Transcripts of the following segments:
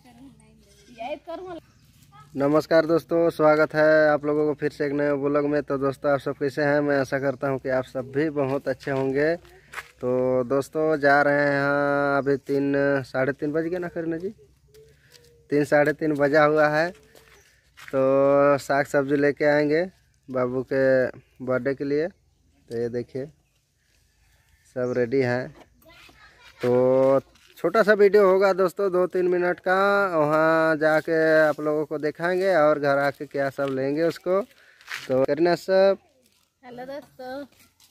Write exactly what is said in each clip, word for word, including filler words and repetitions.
नमस्कार दोस्तों, स्वागत है आप लोगों को फिर से एक नए ब्लॉग में। तो दोस्तों आप सब कैसे हैं? मैं आशा करता हूं कि आप सब भी बहुत अच्छे होंगे। तो दोस्तों जा रहे हैं यहाँ, अभी तीन साढ़े तीन बज गए ना करना जी, तीन साढ़े तीन बजा हुआ है। तो साग सब्जी लेके आएंगे बाबू के बर्थडे के लिए। तो ये देखिए सब रेडी है। तो छोटा सा वीडियो होगा दोस्तों, दो तीन मिनट का। वहाँ जाके आप लोगों को दिखाएंगे और घर आके क्या सब लेंगे उसको। तो करना सब। हेलो दोस्तों।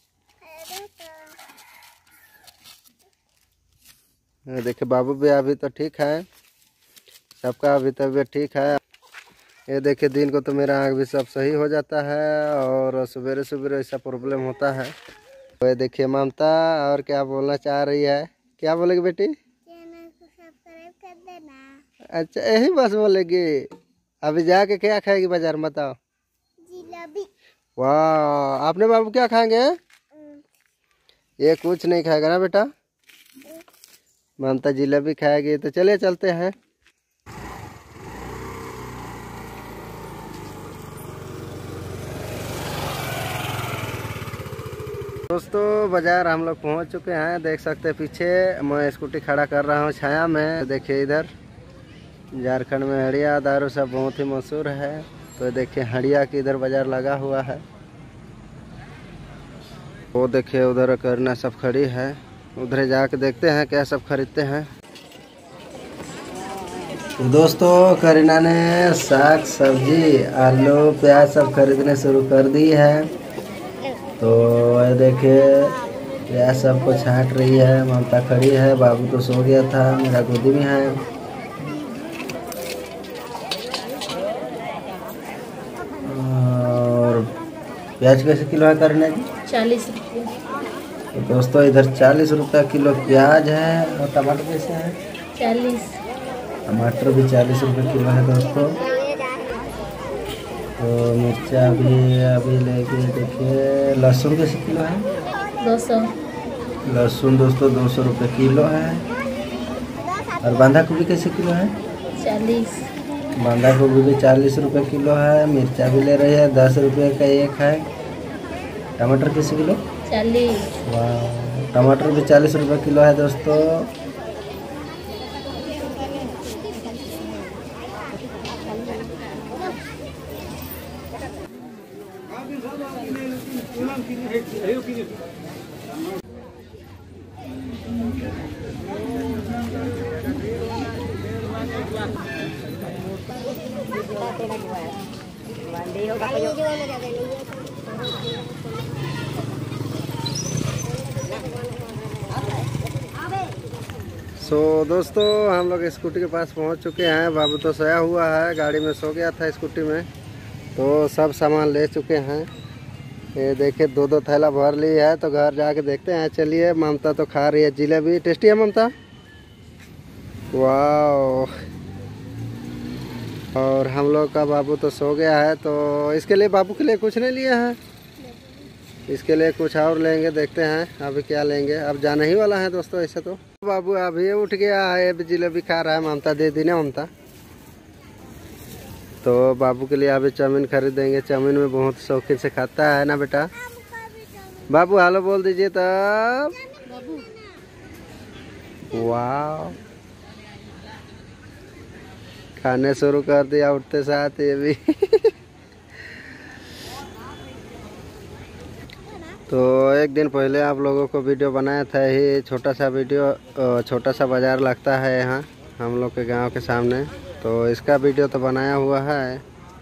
देखिए बाबू भी अभी तो ठीक है, सबका अभी तबीयत ठीक है। ये देखिए दिन को तो मेरा आँख भी सब सही हो जाता है और सवेरे सवेरे ऐसा प्रॉब्लम होता है। तो ये देखिए ममता और क्या बोलना चाह रही है, क्या बोलेगी बेटी? अच्छा यही बस बोलेगी। अभी जाके क्या खाएगी बाजार में बताओ? जिलेबी। वाह, आपने बाबू क्या खाएंगे? ये कुछ नहीं खाएगा ना बेटा? ममता जिलेबी खाएगी। तो चलिए चलते हैं। दोस्तों बाजार हम लोग पहुंच चुके हैं, देख सकते हैं पीछे मैं स्कूटी खड़ा कर रहा हूं छाया में। देखिए इधर झारखंड में हड़िया दारू सब बहुत ही मशहूर है। तो देखिए हड़िया की इधर बाजार लगा हुआ है। वो देखिए उधर करना सब खड़ी है, उधर जाके देखते हैं क्या सब खरीदते हैं। तो दोस्तों करीना ने साग सब्जी आलू प्याज सब खरीदने शुरू कर दी है। तो ये देखिए यह सबको छांट रही है। ममता खड़ी है, बाबू तो सो गया था, मेरा गोदी में है। और प्याज कैसे किलो है करने की? चालीस रुपये। तो दोस्तों इधर चालीस रुपये किलो प्याज है। और टमाटर कैसे है? चालीस। टमाटर भी चालीस रुपये किलो है दोस्तों। तो मिर्चा भी अभी लेके देखिए। लहसुन कैसे किलो है? दो सौ। लहसुन दोस्तों दो सौ रुपये किलो है। और बंधा गोभी कैसे किलो है? चालीस। बंधा गोभी भी चालीस रुपये किलो है। मिर्चा भी ले रही है, दस रुपये का एक है। टमाटर कैसे किलो? चालीस। वाह, टमाटर भी चालीस रुपये किलो है दोस्तों। सो so, दोस्तों हम लोग स्कूटी के पास पहुंच चुके हैं। बाबू तो सोया हुआ है, गाड़ी में सो गया था स्कूटी में। तो सब सामान ले चुके हैं। ये देखिए दो दो थैला भर ली है। तो घर जाके देखते हैं। चलिए ममता तो खा रही है जिलेबी। टेस्टी है ममता? वाह। और हम लोग का बाबू तो सो गया है। तो इसके लिए बाबू के लिए कुछ नहीं लिए हैं, इसके लिए कुछ और लेंगे। देखते हैं अभी क्या लेंगे। अब जाना ही वाला है दोस्तों ऐसे। तो बाबू अभी उठ गया है, अभी जिलेबी खा रहा है। ममता दे दी ना ममता। तो बाबू के लिए अभी चाउमीन खरीदेंगे। चाउमीन में बहुत शौकीन से खाता है ना बेटा? बाबू हेलो बोल दीजिए तब। वाह, खाने शुरू कर दिया उठते साथ ये भी। तो एक दिन पहले आप लोगों को वीडियो बनाया था, ही छोटा सा वीडियो, छोटा सा बाजार लगता है यहाँ हम लोग के गांव के सामने। तो इसका वीडियो तो बनाया हुआ है।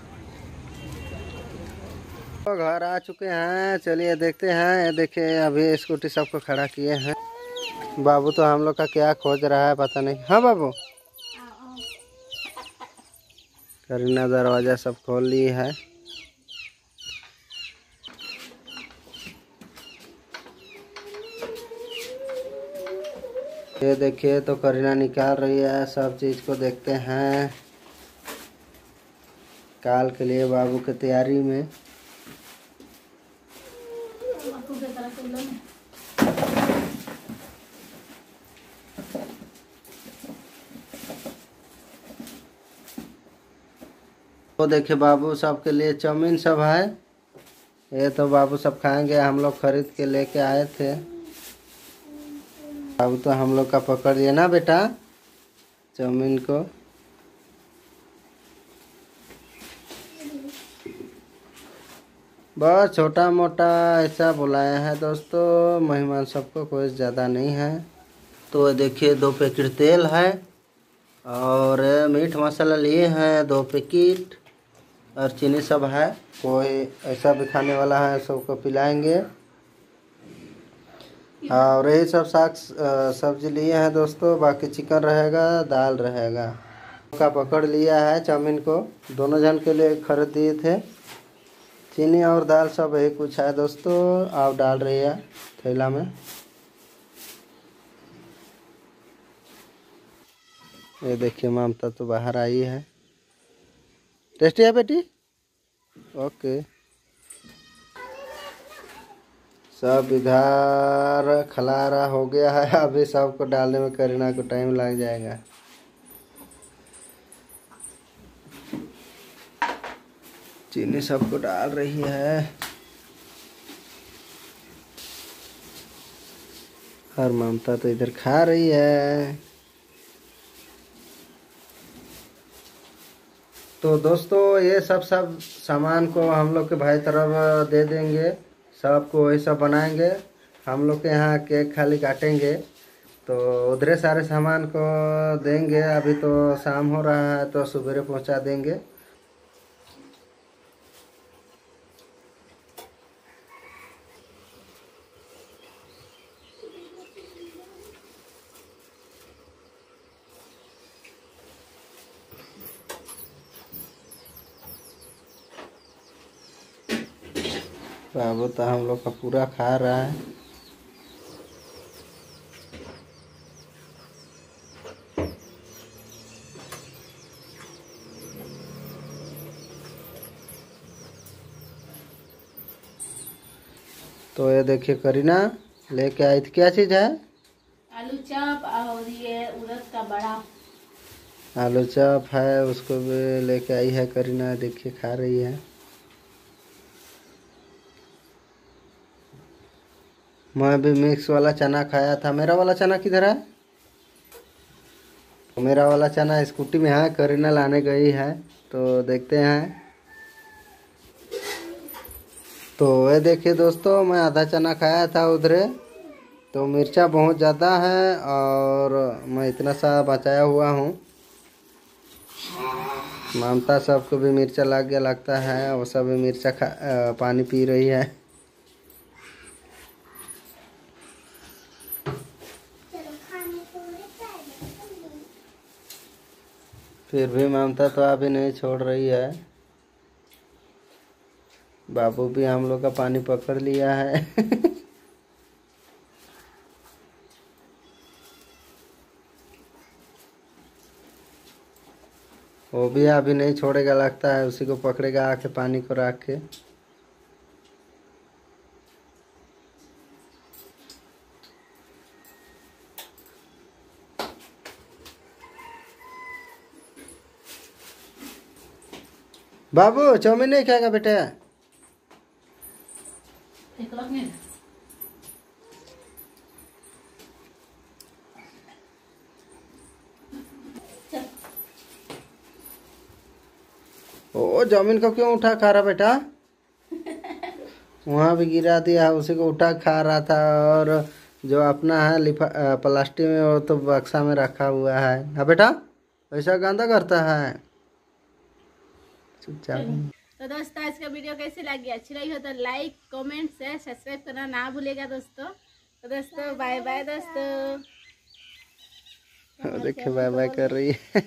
तो घर आ चुके हैं, चलिए देखते हैं। ये देखिए अभी स्कूटी सबको खड़ा किए हैं। बाबू तो हम लोग का क्या खोज रहा है पता नहीं। हाँ बाबू, करीना दरवाजा सब खोल ली है। ये देखिए तो करीना निकाल रही है सब चीज को। देखते हैं काल के लिए बाबू की तैयारी में। तो देखिए बाबू सब के लिए चाउमीन सब है। ये तो बाबू सब खाएंगे, हम लोग खरीद के लेके आए थे। बाबू तो हम लोग का पकड़ लिए ना बेटा चाउमीन को। बस छोटा मोटा ऐसा बुलाया है दोस्तों, मेहमान सबको कोई ज़्यादा नहीं है। तो देखिए दो पैकेट तेल है और मीठ मसाला लिए हैं दो पैकेट और चीनी सब है। कोई ऐसा भी खाने वाला है सबको पिलाएंगे। और यही सब साग सब्जी लिए हैं दोस्तों, बाकी चिकन रहेगा दाल रहेगा। का पकड़ लिया है चाउमीन को, दोनों जन के लिए खरीद दिए थे। चीनी और दाल सब यही कुछ है दोस्तों, आप डाल रही है थैला में। ये देखिए ममता तो बाहर आई है। टेस्टी है बेटी? ओके। सब इधर खलारा हो गया है, अभी सबको डालने में करीना को टाइम लग जाएगा। चीनी सबको डाल रही है और ममता तो इधर खा रही है। तो दोस्तों ये सब सब सामान को हम लोग के भाई तरफ दे देंगे, सबको वही सब बनाएंगे। हम लोग के यहाँ केक खाली काटेंगे, तो उधरे सारे सामान को देंगे। अभी तो शाम हो रहा है तो सुबह पहुँचा देंगे। बाबू तो हम लोग का पूरा खा रहा है। तो ये देखिए करीना लेके आई थी, क्या चीज़ है? आलू चॉप और ये उड़द का बड़ा। आलू चॉप है, उसको भी लेके आई है करीना। देखिए खा रही है। मैं भी मिक्स वाला चना खाया था। मेरा वाला चना किधर है? मेरा वाला चना स्कूटी में है, करीना लाने गई है, तो देखते हैं। तो ये देखिए दोस्तों मैं आधा चना खाया था उधरे, तो मिर्चा बहुत ज़्यादा है और मैं इतना सा बचाया हुआ हूँ। ममता सबको भी मिर्चा लग गया लगता है, वो सब भी मिर्चा खा पानी पी रही है। फिर भी ममता तो अभी नहीं छोड़ रही है। बाबू भी हम लोग का पानी पकड़ लिया है। वो भी अभी नहीं छोड़ेगा लगता है, उसी को पकड़ेगा आके पानी को रख के। बाबू चाउमीन नहीं खाएगा बेटा? ओ चाउमीन को क्यों उठा खा रहा बेटा? वहाँ भी गिरा दिया, उसी को उठा खा रहा था। और जो अपना है लिफा प्लास्टिक में, वो तो बक्सा में रखा हुआ है। हाँ बेटा ऐसा गंदा करता है। चुपचाप। तो दोस्तों आज का वीडियो कैसे लगी, अच्छी लगी हो तो लाइक कमेंट शेयर सब्सक्राइब करना ना भूलेगा दोस्तों। तो दोस्तों बाय बाय दोस्तों। देखिए बाय बाय कर रही है।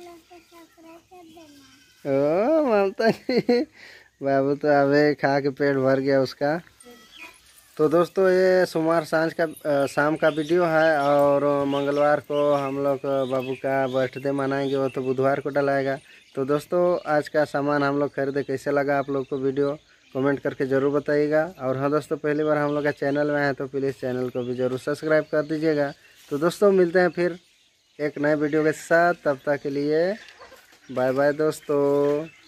ओ ममता की बाबू तो अबे खा के पेट भर गया उसका। तो दोस्तों ये सोमवार सांझ का आ, शाम का वीडियो है और मंगलवार को हम लोग बाबू का बर्थडे मनाएंगे, वो तो बुधवार को डलाएगा। तो दोस्तों आज का सामान हम लोग खरीदे, कैसे लगा आप लोग को वीडियो कमेंट करके ज़रूर बताइएगा। और हाँ दोस्तों पहली बार हम लोग का चैनल में है तो प्लीज़ चैनल को भी ज़रूर सब्सक्राइब कर दीजिएगा। तो दोस्तों मिलते हैं फिर एक नए वीडियो के साथ, तब तक के लिए बाय बाय दोस्तों।